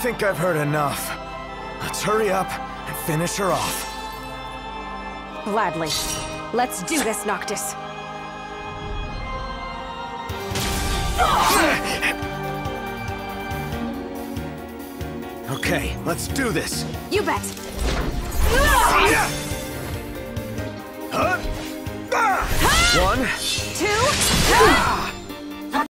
think I've heard enough. Let's hurry up and finish her off. Gladly. Let's do this, Noctis. Okay, let's do this. You bet. Yeah!